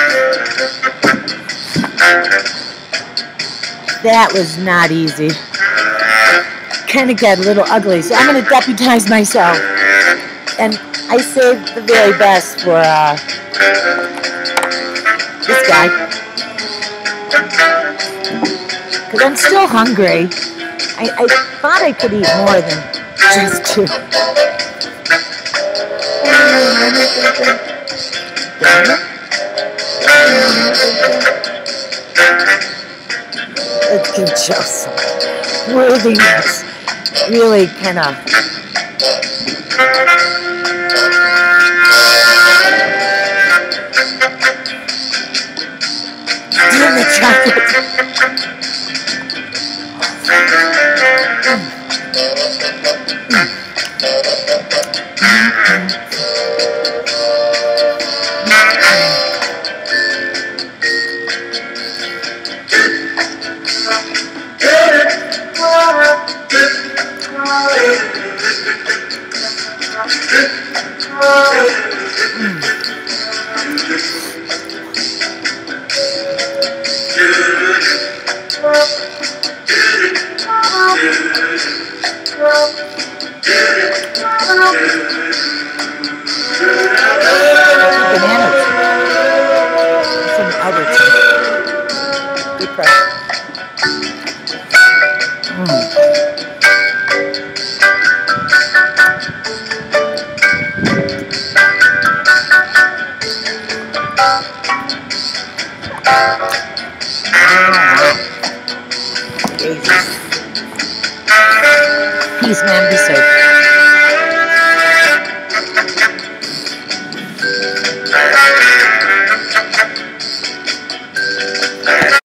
That was not easy. Kind of got a little ugly, so I'm going to deputize myself. And I saved the very best for this guy. Because I'm still hungry. I thought I could eat more than just two. Let's give Joe some worthiness. Really kind of. Doing the chocolate. Bananas. Some Albertson. Good price. Jesus. Peace, man. Be safe.